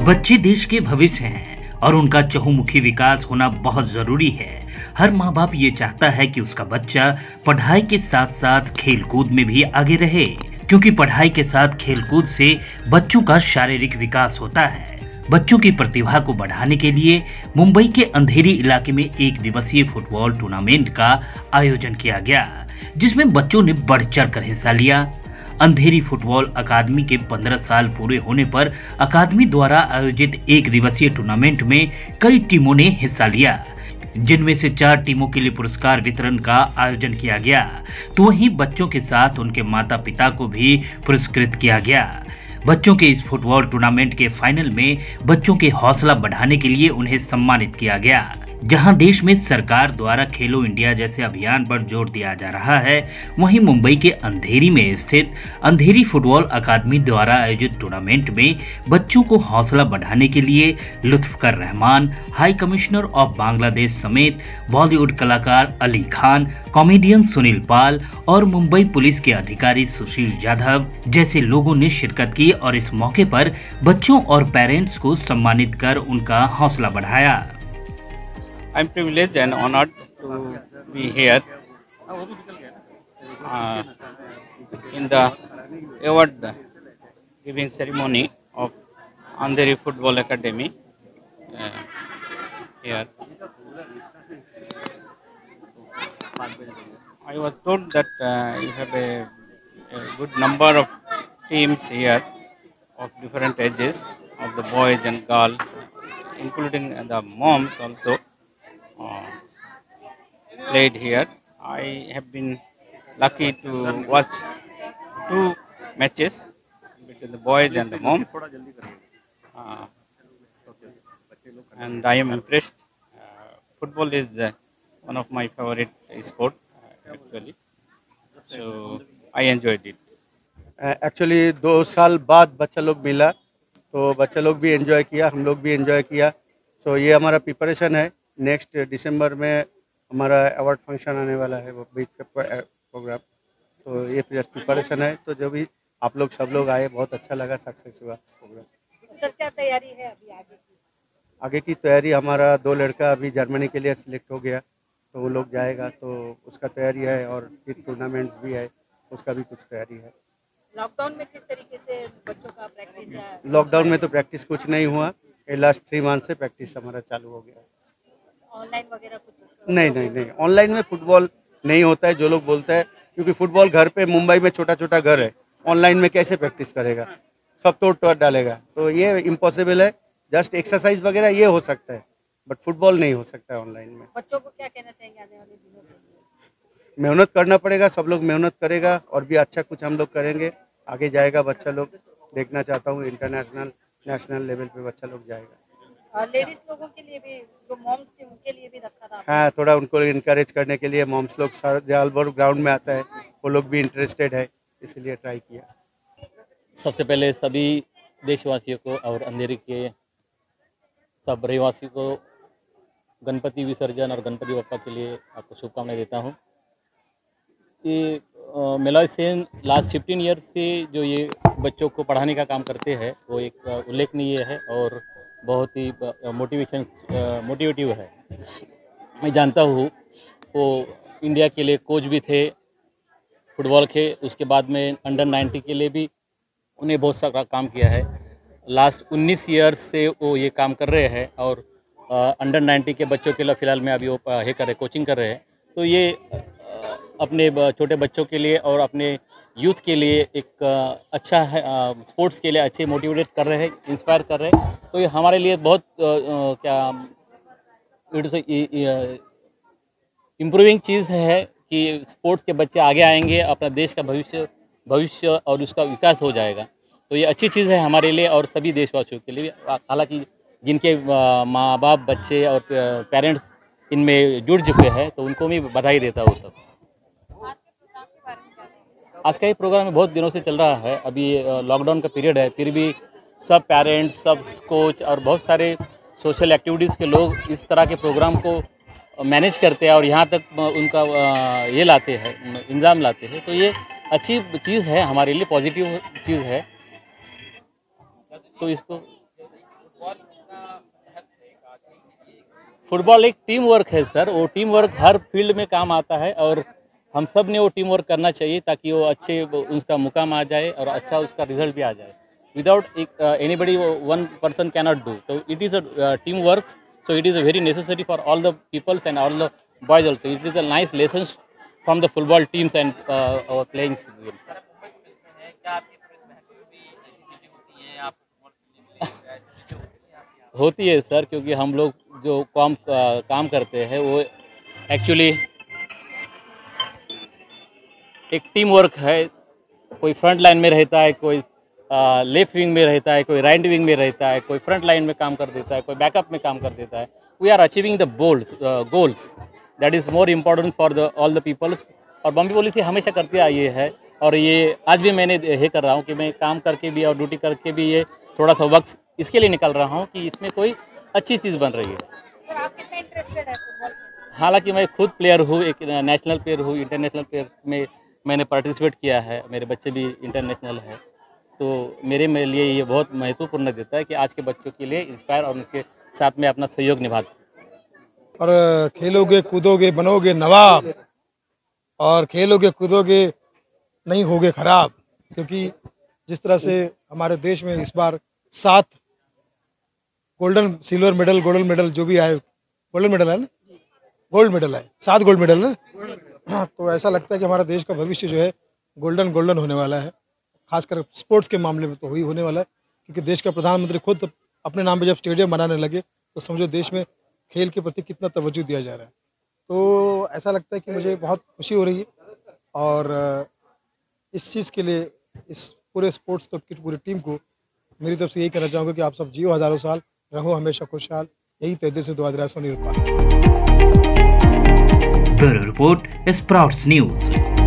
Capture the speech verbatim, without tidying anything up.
बच्चे देश के भविष्य हैं और उनका चहुमुखी विकास होना बहुत जरूरी है। हर माँ बाप ये चाहता है कि उसका बच्चा पढ़ाई के साथ साथ खेल कूद में भी आगे रहे, क्योंकि पढ़ाई के साथ खेल कूद से बच्चों का शारीरिक विकास होता है। बच्चों की प्रतिभा को बढ़ाने के लिए मुंबई के अंधेरी इलाके में एक दिवसीय फुटबॉल टूर्नामेंट का आयोजन किया गया, जिसमें बच्चों ने बढ़ चढ़ कर हिस्सा लिया। अंधेरी फुटबॉल अकादमी के पंद्रह साल पूरे होने पर अकादमी द्वारा आयोजित एक दिवसीय टूर्नामेंट में कई टीमों ने हिस्सा लिया, जिनमें से चार टीमों के लिए पुरस्कार वितरण का आयोजन किया गया, तो वहीं बच्चों के साथ उनके माता पिता को भी पुरस्कृत किया गया। बच्चों के इस फुटबॉल टूर्नामेंट के फाइनल में बच्चों के हौसला बढ़ाने के लिए उन्हें सम्मानित किया गया। जहां देश में सरकार द्वारा खेलो इंडिया जैसे अभियान पर जोर दिया जा रहा है, वहीं मुंबई के अंधेरी में स्थित अंधेरी फुटबॉल अकादमी द्वारा आयोजित टूर्नामेंट में बच्चों को हौसला बढ़ाने के लिए लुत्फकर Rahman, high commissioner of Bangladesh समेत बॉलीवुड कलाकार अली खान, कॉमेडियन सुनील पाल और मुंबई पुलिस के अधिकारी सुशील जाधव जैसे लोगों ने शिरकत की और इस मौके पर बच्चों और पेरेंट्स को सम्मानित कर उनका हौसला बढ़ाया। I'm privileged and honored to be here uh, in the award giving ceremony of Andheri Football Academy uh, here. I was told that uh, you have a, a good number of teams here of different ages, of the boys and girls, including the moms also. Uh, played here. I have been lucky to watch two matches between the boys and the moms, uh, and I am impressed. Uh, football is uh, one of my favorite sport uh, actually, so I enjoyed it. Actually uh, दो साल बाद बच्चा लोग मिला, तो बच्चा लोग भी एंजॉय किया, हम लोग भी एंजॉय किया। सो so, ये हमारा प्रिपरेशन है। नेक्स्ट दिसंबर में हमारा अवार्ड फंक्शन आने वाला है, वो बिग प्रोग्राम, तो ये जस्ट प्रिपरेशन है। तो जो भी आप लोग सब लोग आए, बहुत अच्छा लगा, सक्सेस हुआ प्रोग्राम। सर क्या तैयारी है अभी आगे की? आगे की तैयारी, हमारा दो लड़का अभी जर्मनी के लिए सिलेक्ट हो गया, तो वो लोग जाएगा, तो उसका तैयारी है, और फिर टूर्नामेंट्स भी है, उसका भी कुछ तैयारी है। लॉकडाउन में किस तरीके से बच्चों का प्रैक्टिस है? लॉकडाउन में तो प्रैक्टिस कुछ नहीं हुआ, ये लास्ट थ्री मंथ से प्रैक्टिस हमारा चालू हो गया। ऑनलाइन वगैरह कुछ? नहीं नहीं नहीं ऑनलाइन में फुटबॉल नहीं होता है, जो लोग बोलते हैं, क्योंकि फुटबॉल घर पे मुंबई में छोटा छोटा घर है, ऑनलाइन में कैसे प्रैक्टिस करेगा, सब तोड़ तोड़ डालेगा, तो ये इम्पॉसिबल है। जस्ट एक्सरसाइज वगैरह ये हो सकता है, बट फुटबॉल नहीं हो सकता है ऑनलाइन में। बच्चों को क्या कहना चाहेंगे आने वाले दिनों में? मेहनत करना पड़ेगा, सब लोग मेहनत करेगा, और भी अच्छा कुछ हम लोग करेंगे, आगे जाएगा बच्चा लोग। देखना चाहता हूँ इंटरनेशनल नेशनल लेवल पे बच्चा लोग जाएगा। लेडीज लोगों के लिए भी, जो मॉम्स थी उनके लिए भी रखा था? हाँ, थोड़ा उनको इनकरेज करने के लिए मॉम्स लोग साल भर ग्राउंड में आता है, वो लोग भी इंटरेस्टेड है, इसलिए ट्राई किया। सबसे पहले सभी देशवासियों को और अंधेरी के सब रहवासियों को गणपति विसर्जन और गणपति बप्पा के लिए आपको शुभकामनाएं देता हूँ। ये Maloy Sen last fifteen year से जो ये बच्चों को पढ़ाने का काम करते हैं, वो एक उल्लेखनीय है और बहुत ही मोटिवेशन मोटिवेटिव है। मैं जानता हूँ वो इंडिया के लिए कोच भी थे फुटबॉल के, उसके बाद में अंडर नाइन्टी के लिए भी उन्हें बहुत सारा काम किया है। लास्ट उन्नीस ईयर्स से वो ये काम कर रहे हैं, और अंडर नाइन्टी के बच्चों के लिए फ़िलहाल में अभी वो ये कर रहे कोचिंग कर रहे हैं। तो ये आ, अपने छोटे बच्चों के लिए और अपने यूथ के लिए एक अच्छा है, स्पोर्ट्स के लिए अच्छे मोटिवेट कर रहे हैं, इंस्पायर कर रहे हैं। तो ये हमारे लिए बहुत आ, क्या इम्प्रूविंग चीज़ है कि स्पोर्ट्स के बच्चे आगे आएंगे, अपना देश का भविष्य भविष्य और उसका विकास हो जाएगा। तो ये अच्छी चीज़ है हमारे लिए और सभी देशवासियों के लिए। हालांकि जिनके माँ बाप, बच्चे और पेरेंट्स इनमें जुड़ चुके हैं, तो उनको भी बधाई देता हूँ सब। आज का ये प्रोग्राम बहुत दिनों से चल रहा है, अभी लॉकडाउन का पीरियड है, फिर भी सब पेरेंट्स, सब कोच और बहुत सारे सोशल एक्टिविटीज़ के लोग इस तरह के प्रोग्राम को मैनेज करते हैं और यहाँ तक उनका ये लाते हैं, इंजाम लाते हैं। तो ये अच्छी चीज़ है हमारे लिए, पॉजिटिव चीज़ है। तो इसको फुटबॉल एक टीम वर्क है सर, वो टीम वर्क हर फील्ड में काम आता है और हम सब ने वो टीम वर्क करना चाहिए ताकि वो अच्छे उसका मुकाम आ जाए और अच्छा उसका रिजल्ट भी आ जाए. Without anybody one person cannot do. तो it is a team work, so it is a very necessary for all the peoples and all the boys also. It is a nice lesson from the football teams and our playing games. होती है sir, क्योंकि हम लोग जो काम काम करते हैं वो एक्चुअली एक टीम वर्क है. कोई फ्रंट लाइन में रहता है, कोई लेफ्ट विंग में रहता है, कोई राइट विंग में रहता है, कोई फ्रंट लाइन में काम कर देता है, कोई बैकअप में काम कर देता है. We are achieving the goals goals that is more important for the all the peoples. और बॉम्बे पुलिस ये हमेशा करते आई है और ये आज भी मैंने ये कर रहा हूँ कि मैं काम करके भी और ड्यूटी करके भी ये थोड़ा सा वक्त इसके लिए निकल रहा हूँ कि इसमें कोई अच्छी चीज़ बन रही है. सर, आप कितना इंटरेस्टेड है फुटबॉल में? हालांकि मैं खुद प्लेयर हूँ, एक नेशनल प्लेयर हूँ, इंटरनेशनल प्लेयर में मैंने पार्टिसिपेट किया है, मेरे बच्चे भी इंटरनेशनल है. तो मेरे मेरे लिए ये बहुत महत्वपूर्ण देता है कि आज के बच्चों के लिए इंस्पायर और उनके साथ में अपना सहयोग निभाता. और खेलोगे कूदोगे बनोगे नवाब, और खेलोगे कूदोगे नहीं होगे खराब. क्योंकि जिस तरह से हमारे देश में इस बार सात golden silver medal golden medal जो भी आए, गोल्डन मेडल है ना, गोल्ड मेडल है, सात गोल्ड मेडल ना. हाँ, तो ऐसा लगता है कि हमारा देश का भविष्य जो है गोल्डन गोल्डन होने वाला है. खासकर स्पोर्ट्स के मामले में तो वही होने वाला है, क्योंकि देश का प्रधानमंत्री खुद अपने नाम पे जब स्टेडियम बनाने लगे तो समझो देश में खेल के प्रति कितना तवज्जो दिया जा रहा है. तो ऐसा लगता है कि मुझे बहुत खुशी हो रही है और इस चीज़ के लिए इस पूरे स्पोर्ट्स क्लब की पूरी टीम को मेरी तरफ से यही कहना चाहूँगा कि आप सब जियो हज़ारों साल, रहो हमेशा खुशहाल. यही तेजे से दुआ दिला Soni Rupa. Bureau report, sprouts news.